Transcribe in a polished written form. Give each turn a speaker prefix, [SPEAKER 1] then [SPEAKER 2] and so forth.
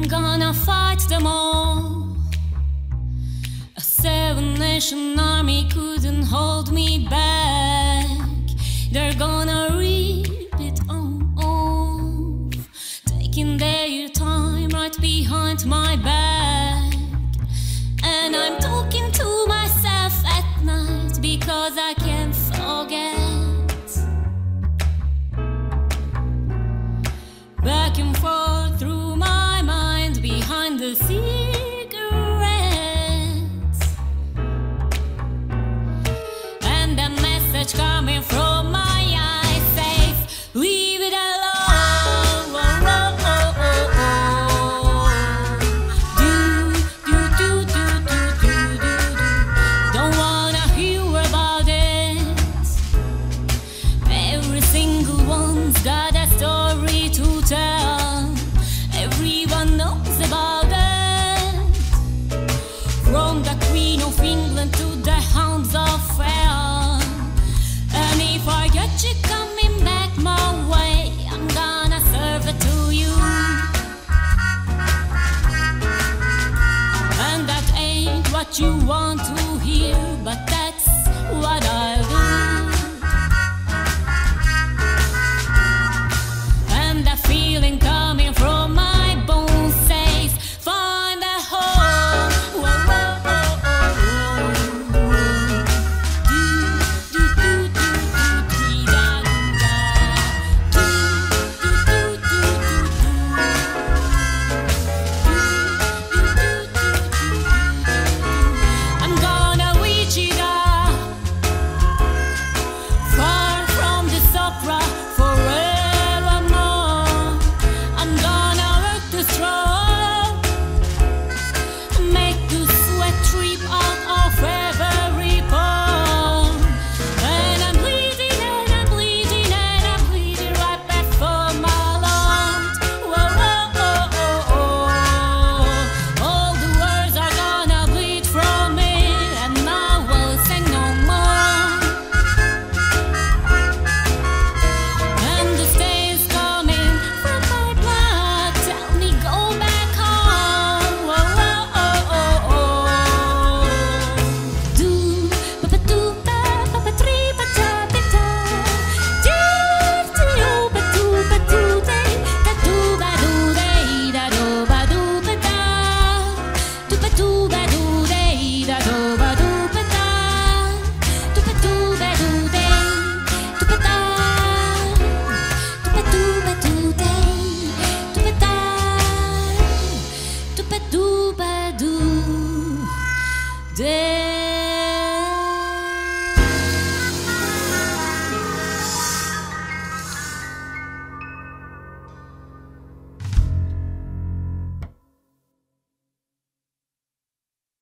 [SPEAKER 1] gonna fight them all. A 7-nation army couldn't hold me back. They're gonna rip it off, taking their time right behind my back. And I'm talking to myself at night because I can't forget. Back and forth through my mind behind the cigarettes, and a message coming from my eyes says, leave it alone. Don't wanna hear about it. Every single one's got a story to tell. Everyone knows about it. From the Queen of England to the Hounds of Hell. And if I get you coming back my way, I'm gonna serve it to you. And that ain't what you want to hear.